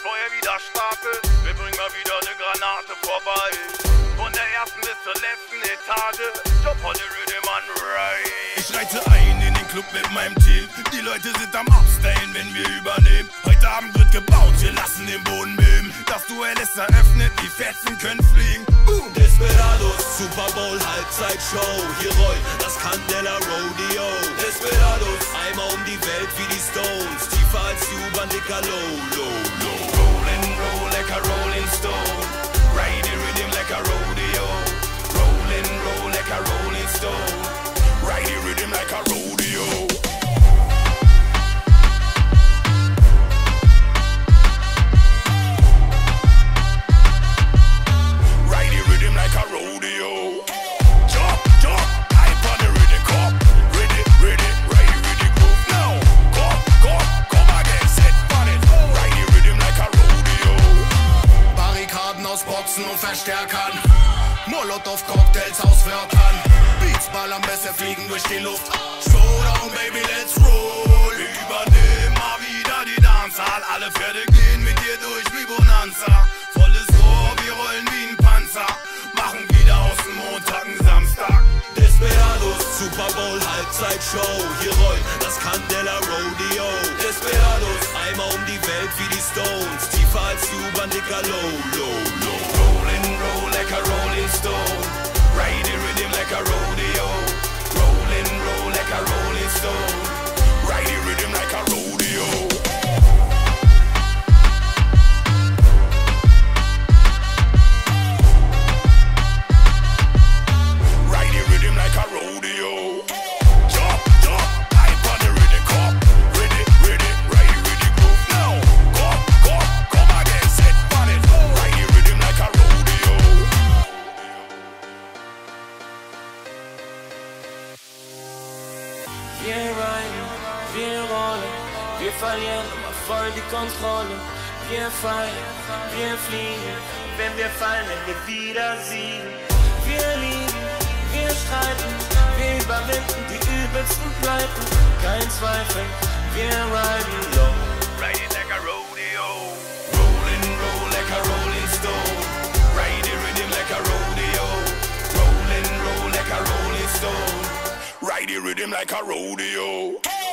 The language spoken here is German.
Feuer wieder startet, wir bringen mal wieder eine Granate vorbei. Von der ersten bis zur letzten Etage, Job Holle Rhythm and Ride. Ich reite ein in den Club mit meinem Team. Die Leute sind am Abstayen, wenn wir übernehmen. Heute Abend wird gebaut, wir lassen den Boden beben. Das Duell ist eröffnet, die Fetzen können fliegen. Desperados, Super Bowl, Halbzeitshow. Hier rollt das Candela Rodeo. Desperados, einmal um die Welt wie die Stones. Tiefer als die U-Bahn, dicker Low, low, low. Rollin', roll like a rolling stone. Ride the rhythm like a rodeo. Rollin', roll like a rolling stone. Ride the rhythm like a rodeo. Ride the rhythm like a rodeo. Jump, jump, hype on the rhythm, come. Ready, ready, ride the rhythm groove now. Come again, set on it. Ride the rhythm like a rodeo. Barrikaden aus Boxen und Verstärkern, Molotow-Cocktails aus Wörtern, Beats ballern besser, fliegen durch die Luft. Showdown, baby, let's roll. Übernehmen mal wieder die Dancehall. Alle Pferde gehen mit dir durch wie Bonanza. Volles Rohr, wir rollen wie ein Panzer. Machen wieder aus dem Montag einen Samstag. Desperados, Super Bowl, Halbzeitshow. Hier rollt das Candela Rodeo. Desperados, einmal um die Welt wie die Stones. Tiefer als die U-Bahn, dicker Low, low, low. Rollin', roll like a rolling stone. Ride the rhythm like a rodeo. Rollin', roll like a rolling stone. Ride the rhythm like a rodeo. Ride the rhythm like a rodeo. Jump, jump, hype on the rhythm, come. Ready, ready, ride the rhythm groove now. Come again, set on it. Ride the rhythm like a rodeo. Wir reiten, wir rollen, wir verlieren immer voll die Kontrolle. Wir fallen, wir fliegen, wenn wir fallen, wenn wir wieder siegen. Wir lieben, wir streiten, wir überwinden die übelsten Pleiten. Kein Zweifel, wir riden low. Ride it like a rodeo. Rollin', roll like a rolling stone. Ride the rhythm like a rodeo. Rollin', roll like a rolling stone. Ride the rhythm like a rodeo.